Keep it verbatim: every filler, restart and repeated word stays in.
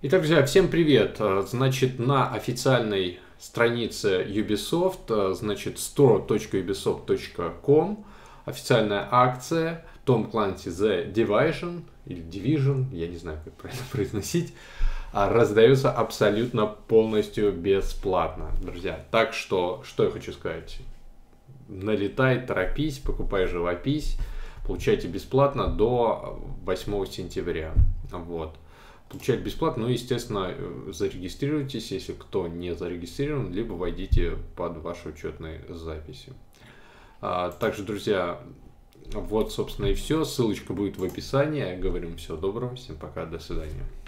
Итак, друзья, всем привет! Значит, на официальной странице Ubisoft, значит, store точка ubisoft точка com, официальная акция Tom Clancy The Division, или Division, я не знаю, как правильно произносить, раздается абсолютно полностью бесплатно, друзья. Так что, что я хочу сказать? Налетай, торопись, покупай живопись, получайте бесплатно до восьмого сентября. Вот. Получать бесплатно, ну, естественно, зарегистрируйтесь, если кто не зарегистрирован, либо войдите под ваши учетные записи. А, также, друзья, вот, собственно, и все. Ссылочка будет в описании. Говорим всего доброго, всем пока, до свидания.